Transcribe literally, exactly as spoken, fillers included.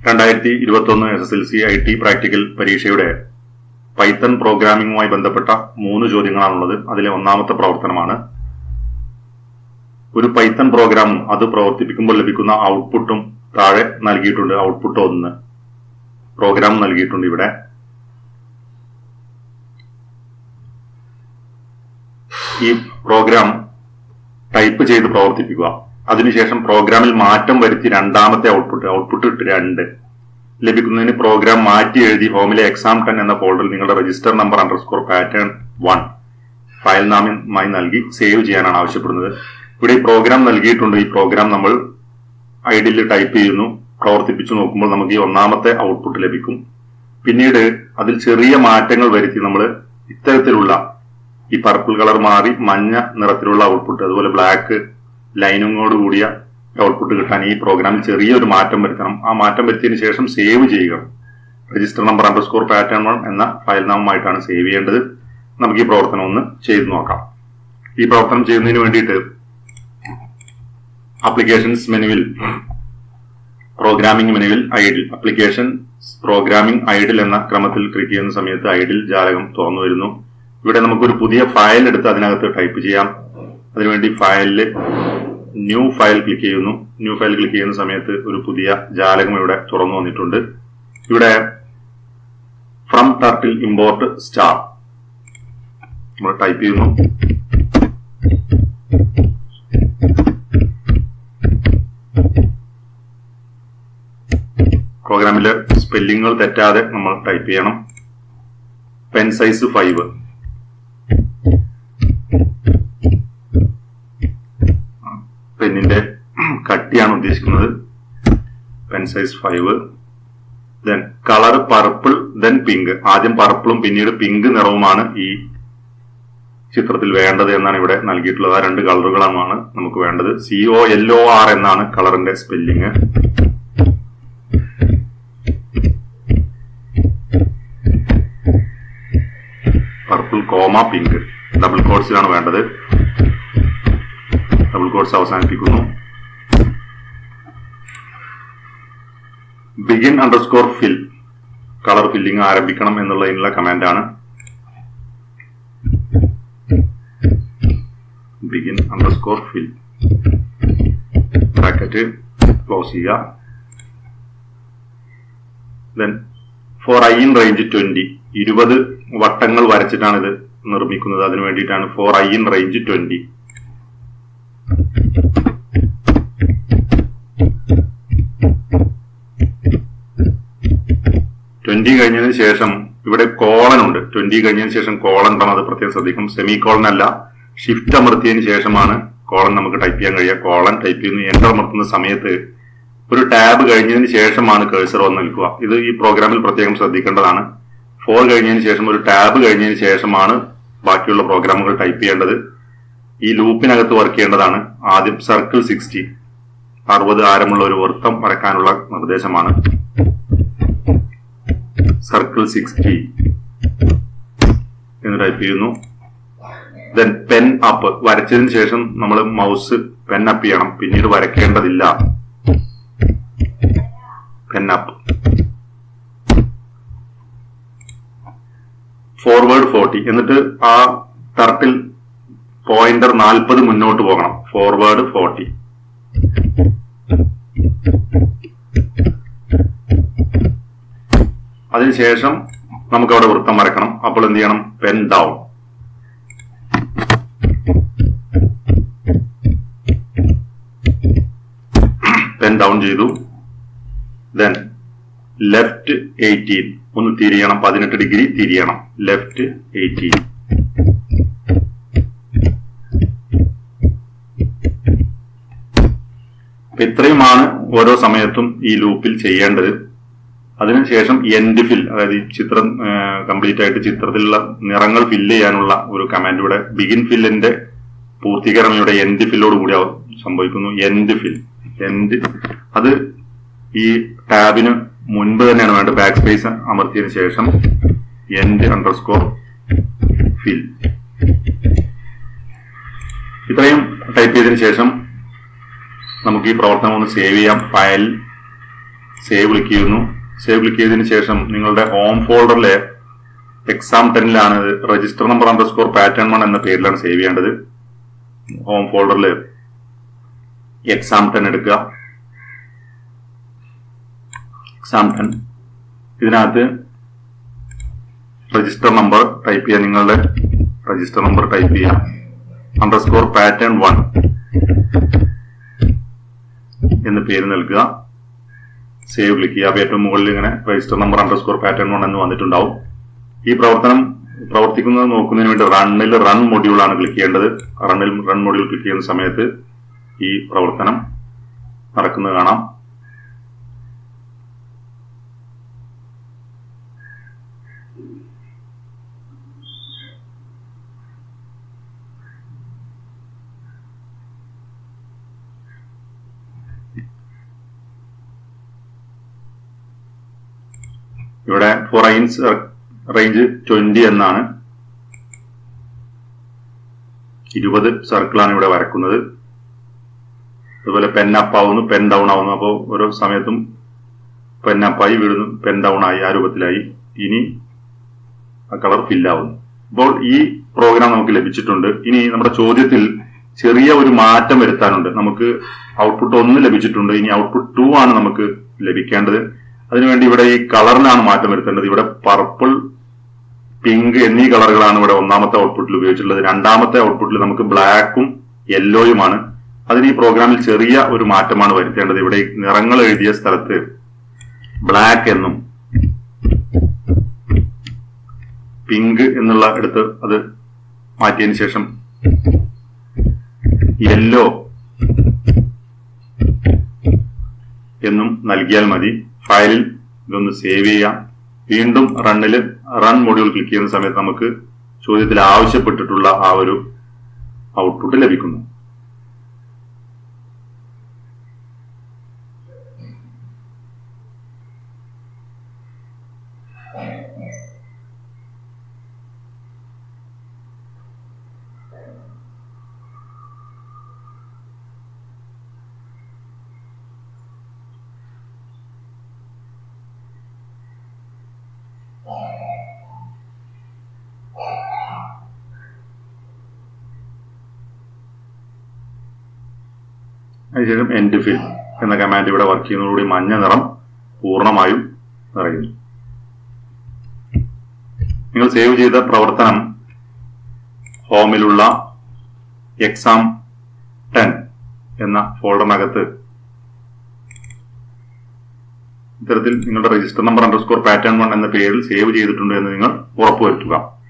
രണ്ടായിരത്തി ഇരുപത്തി ഒന്ന് S S L C I T practical പരീക്ഷയുടെ പൈത്തൺ പ്രോഗ്രാമിംഗുമായി ബന്ധപ്പെട്ട മൂന്ന് ചോദ്യങ്ങളാണുള്ളത്. അതിലെ ഒന്നാമത്തെ പ്രവർത്തനമാണ്. ഒരു പൈത്തൺ പ്രോഗ്രാമും അത് പ്രവർത്തിപ്പിക്കുമ്പോൾ ലഭിക്കുന്ന ഔട്ട്പുട്ടും താഴെ നൽകിയിട്ടുണ്ട്. ഔട്ട്പുട്ട് ഒന്ന് പ്രോഗ്രാം നൽകിയിട്ടുണ്ട്. ഇവിടെ ഈ പ്രോഗ്രാം ടൈപ്പ് ചെയ്ത് പ്രവർത്തിപ്പിക്കുക. അതിനുശേഷം പ്രോഗ്രാമിൽ മാറ്റം വരുത്തി രണ്ടാമത്തെ ഔട്ട്പുട്ട് ഔട്ട്പുട്ട് ഇട്ട് രണ്ട് ലഭിക്കുന്നതിന് പ്രോഗ്രാം മാറ്റി എഴുതി ഹോമിലെ എക്സാം ടെൻ എന്ന ഫോൾഡറിൽ നിങ്ങളുടെ register number underscore pattern one file നാമമായി നൽകി സേവ് ചെയ്യാനാണ് ആവശ്യപ്പെടുന്നത്. ഇവിടെ ഈ പ്രോഗ്രാം നൽകിയിട്ടുണ്ട്. ഈ പ്രോഗ്രാം നമ്മൾ ഐഡിയിൽ ടൈപ്പ് ചെയ്യുന്നു. പ്രവർത്തിപ്പിച്ചു നോക്കുമ്പോൾ നമുക്ക് ഈ ഒന്നാമത്തെ ഔട്ട്പുട്ട് ലഭിക്കും. പിന്നീട് അതിൽ ചെറിയ മാറ്റങ്ങൾ വരുത്തി നമ്മൾ ഇത്തരത്തിലുള്ള ഈ പർപ്പിൾ കളർ മാറി മഞ്ഞ നിറത്തിലുള്ള ഔട്ട്പുട്ട്, അതുപോലെ ബ്ലാക്ക് ലൈനിങ്ങോട് കൂടിയ ഔട്ട്പുട്ട് കിട്ടാൻ ഈ പ്രോഗ്രാമിൽ ചെറിയൊരു മാറ്റം വരുത്തണം. ആ മാറ്റം വരുത്തിയതിനു ശേഷം സേവ് ചെയ്യുക. Register number underscore pattern one എന്ന ഫയൽ നാമമായിട്ടാണ് സേവ് ചെയ്യേണ്ടത്. നമുക്ക് ഈ പ്രവർത്തനം ഒന്ന് ചെയ്തു നോക്കാം. ഈ പ്രവർത്തനം ചെയ്യുന്നതിന് വേണ്ടിയിട്ട് ആപ്ലിക്കേഷൻസ് മെനുവിൽ പ്രോഗ്രാമിംഗ് മെനുവിൽ ഐഡിൽ ആപ്ലിക്കേഷൻ പ്രോഗ്രാമിംഗ് ഐഡിൽ എന്ന ക്രമത്തിൽ ക്ലിക്ക് ചെയ്യുന്ന സമയത്ത് ഐഡിൽ ജാലകം തുറന്നു വരുന്നു. ഇവിടെ നമുക്കൊരു പുതിയ ഫയൽ എടുത്ത് അതിനകത്ത് ടൈപ്പ് ചെയ്യാം. അതിനുവേണ്ടി ഫയലില് ന്യൂ ഫയൽ ക്ലിക്ക് ചെയ്യുന്നു. ന്യൂ ഫയൽ ക്ലിക്ക് ചെയ്യുന്ന സമയത്ത് ഒരു പുതിയ ജാലകം ഇവിടെ തുറന്നു വന്നിട്ടുണ്ട്. ഇവിടെ ഫ്രം ടർട്ടിൽ ഇമ്പോർട്ട് സ്റ്റാർ നമ്മൾ ടൈപ്പ് ചെയ്യുന്നു. പ്രോഗ്രാമിലെ സ്പെല്ലിങ്ങുകൾ തെറ്റാതെ നമ്മൾ ടൈപ്പ് ചെയ്യണം. പെൻ സൈസ് ഫൈവ്, പെന്നിന്റെ കട്ടിയാണ് ഉദ്ദേശിക്കുന്നത്. Pen size five. Then colour purple, then pink. ആദ്യം പർപ്പിളും പിന്നീട് പിങ്ക് നിറവുമാണ് ഈ ചിത്രത്തിൽ വേണ്ടത് എന്നാണ് ഇവിടെ നൽകിയിട്ടുള്ളത്. ആ രണ്ട് കളറുകളാണ് നമുക്ക് വേണ്ടത്. C O L O R എന്നാണ് കളറിന്റെ spelling. Purple comma pink double കോട്സിലാണ് വേണ്ടത്. ഡബിൾ കോട്സ് അവസാനിപ്പിക്കുന്നു. Begin underscore fill, colour filling ആരംഭിക്കണം എന്നുള്ളതിനുള്ള കമാൻഡ് ആണ്. Begin underscore fill bracket close ചെയ്യുക. Then for I in range twenty, ഇരുപത് വട്ടങ്ങൾ വരച്ചിട്ടാണ് ഇത് നിർമ്മിക്കുന്നത്. അതിനു വേണ്ടിയിട്ടാണ് for I in range twenty. Twenty കഴിഞ്ഞതിന് ശേഷം ഇവിടെ കോളൻ ഉണ്ട്. ട്വന്റി കഴിഞ്ഞതിന് ശേഷം കോളൻ ഉണ്ടെന്ന് അത് പ്രത്യേകം ശ്രദ്ധിക്കും. സെമി കോളൻ അല്ല, ഷിഫ്റ്റ് അമർത്തിയതിന് ശേഷമാണ് കോളൻ നമുക്ക് ടൈപ്പ് ചെയ്യാൻ കഴിയുക. കോളൻ ടൈപ്പ് ചെയ്യുന്നു. എന്റർ അമർത്തുന്ന സമയത്ത് ഒരു ടാബ് കഴിഞ്ഞതിന് ശേഷമാണ് കേഴ്സർ വന്ന് നിൽക്കുക. ഇത് ഈ പ്രോഗ്രാമിൽ പ്രത്യേകം ശ്രദ്ധിക്കേണ്ടതാണ്. ഫോർ കഴിഞ്ഞതിന് ശേഷം ഒരു ടാബ് കഴിഞ്ഞതിന് ശേഷമാണ് ബാക്കിയുള്ള പ്രോഗ്രാമുകൾ ടൈപ്പ് ചെയ്യേണ്ടത്. ഈ ലൂപ്പിനകത്ത് വർക്ക് ചെയ്യേണ്ടതാണ്. ആദ്യം സർക്കിൾ സിക്സ്റ്റി, അറുപത് ആരമുള്ള ഒരു വൃത്തം വരയ്ക്കാനുള്ള നിർദ്ദേശമാണ്. സർക്കിൾ സിക്സ്റ്റി എന്ന് ടൈപ്പ് ചെയ്യുന്നു. ദെൻ പെൻ അപ്പ്, വരച്ചതിന് ശേഷം നമ്മൾ മൗസ് പെൻ അപ്പ് ചെയ്യണം, പിന്നീട് വരയ്ക്കേണ്ടതില്ല. Pen up. ഫോർവേഡ് ഫോർട്ടി, എന്നിട്ട് ആ ടർട്ടിൽ പോയിന്റർ നാൽപ്പത് മുന്നോട്ട് പോകണം. Forward forty. അതിനുശേഷം നമുക്ക് അവിടെ വൃത്തം വരക്കണം. അപ്പോൾ എന്ത് ചെയ്യണം? Pen down. പെൻ ഡൗൺ ചെയ്തു. ദെൻ ലെഫ്റ്റ് എയ്റ്റീൻ, ഒന്ന് തിരിയണം, പതിനെട്ട് ഡിഗ്രി തിരിയണം. Left eighteen. ഇത്രയുമാണ് ഓരോ സമയത്തും ഈ ലൂപ്പിൽ ചെയ്യേണ്ടത്. അതിനുശേഷം എൻഡ് ഫിൽ, അതായത് ഈ ചിത്രം കംപ്ലീറ്റ് ആയിട്ട് ചിത്രത്തിലുള്ള നിറങ്ങൾ ഫില്ല് ചെയ്യാനുള്ള ഒരു കമാൻഡ് ഇവിടെ ബിഗിൻ ഫില്ലിന്റെ പൂർത്തീകരണം ഇവിടെ എൻഡ് ഫില്ലോട് കൂടി സംഭവിക്കുന്നു. എൻഡ് ഫിൽ, എൻഡ് അത് ഈ ടാബിന് മുൻപ് തന്നെയാണ് വേണ്ടത്. ബാക്ക് സ്പേസ് അമർത്തിയതിനു ശേഷം എൻഡ് അണ്ടർസ്കോർ ഫിൽ. ഇത്രയും ടൈപ്പ് ചെയ്തതിനു ശേഷം നമുക്ക് ഈ പ്രവർത്തനം ഒന്ന് സേവ് ചെയ്യാം. ഫയൽ സേവ് ക്ലിക്ക് ചെയ്യുന്നു. സേവ് ക്ലിക്ക് ചെയ്തതിനു ശേഷം നിങ്ങളുടെ ഹോം ഫോൾഡറിലെ എക്സാം ടെന്നിലാണ് register number underscore pattern one എന്ന പേരിലാണ് സേവ് ചെയ്യേണ്ടത്. ഹോം ഫോൾഡറിൽ എക്സാം ടെൻ എടുക്കുക. എക്സാം ടെൻ ഇതിനകത്ത് രജിസ്റ്റർ നമ്പർ ടൈപ്പ് ചെയ്യുക. നിങ്ങളുടെ രജിസ്റ്റർ നമ്പർ ടൈപ്പ് ചെയ്യുക. അണ്ടർസ്കോർ പാറ്റേൺ വൺ എന്ന് പേര് നൽകുക. സേവ് ക്ലിക്ക് ചെയ്യുക. ഏറ്റവും മുകളിൽ ഇങ്ങനെ register number underscore pattern one എന്ന് വന്നിട്ടുണ്ടാവും. ഈ പ്രവർത്തനം പ്രവർത്തിക്കുന്നത് നോക്കുന്നതിന് വേണ്ടി റണ്ണിൽ റൺ മൊഡ്യൂൾ ആണ് ക്ലിക്ക് ചെയ്യേണ്ടത്. റണ്ണിൽ റൺ മൊഡ്യൂൾ ക്ലിക്ക് ചെയ്യുന്ന സമയത്ത് ഈ പ്രവർത്തനം നടക്കുന്നത് കാണാം. ഇവിടെ ഫോർ റേഞ്ച് റേഞ്ച് ട്വന്റി എന്നാണ്. ഇരുപത് സർക്കിളാണ് ഇവിടെ വരക്കുന്നത്. അതുപോലെ പെൻ അപ്പ് ആവുന്നു, പെൻ ഡൗൺ ആവുന്നു. അപ്പോൾ ഓരോ സമയത്തും പെൻ അപ്പായി വീഴുന്നു, പെൻ ഡൗൺ ആയി, ആ രൂപത്തിലായി. ഇനി ആ കളർ ഫില്ലാവുന്നു. അപ്പോൾ ഈ പ്രോഗ്രാം നമുക്ക് ലഭിച്ചിട്ടുണ്ട്. ഇനി നമ്മുടെ ചോദ്യത്തിൽ ചെറിയ ഒരു മാറ്റം വരുത്താനുണ്ട്. നമുക്ക് ഔട്ട്പുട്ട് ഒന്ന് ലഭിച്ചിട്ടുണ്ട്. ഇനി ഔട്ട്പുട്ട് ടു ആണ് നമുക്ക് ലഭിക്കേണ്ടത്. അതിനുവേണ്ടി ഇവിടെ ഈ കളറിലാണ് മാറ്റം വരുത്തേണ്ടത്. ഇവിടെ പർപ്പിൾ, പിങ്ക് എന്നീ കളറുകളാണ് ഇവിടെ ഒന്നാമത്തെ ഔട്ട്പുട്ടിൽ ഉപയോഗിച്ചിട്ടുള്ളത്. രണ്ടാമത്തെ ഔട്ട്പുട്ടിൽ നമുക്ക് ബ്ലാക്കും യെല്ലോയുമാണ്. അതിന് ഈ പ്രോഗ്രാമിൽ ചെറിയ ഒരു മാറ്റമാണ് വരുത്തേണ്ടത്. ഇവിടെ നിറങ്ങൾ എഴുതിയ സ്ഥലത്ത് ബ്ലാക്ക് എന്നും പിങ്ക് എന്നുള്ള എടുത്ത് അത് മാറ്റിയതിനു ശേഷം യെല്ലോ എന്നും നൽകിയാൽ മതി. ഫയലിൽ ഇതൊന്ന് സേവ് ചെയ്യാം. വീണ്ടും റണ്ണിൽ റൺ മൊഡ്യൂൾ ക്ലിക്ക് ചെയ്യുന്ന സമയത്ത് നമുക്ക് ചോദ്യത്തിൽ ആവശ്യപ്പെട്ടിട്ടുള്ള ആ ഒരു ഔട്ട്പുട്ട് ലഭിക്കുന്നു. അതിനുശേഷം എൻഡ് ഫിൽ എന്ന കമാൻഡ് ഇവിടെ വർക്ക് ചെയ്യുന്നതോടുകൂടി മഞ്ഞ നിറം പൂർണ്ണമായും നിറയുന്നു. നിങ്ങൾ സേവ് ചെയ്ത പ്രവർത്തനം ഹോമിലുള്ള എക്സാം ടെൻ എന്ന ഫോൾഡറിനകത്ത് ഇത്തരത്തിൽ നിങ്ങളുടെ register number underscore pattern one എന്ന പേരിൽ സേവ് ചെയ്തിട്ടുണ്ട് എന്ന് നിങ്ങൾ ഉറപ്പുവരുത്തുക.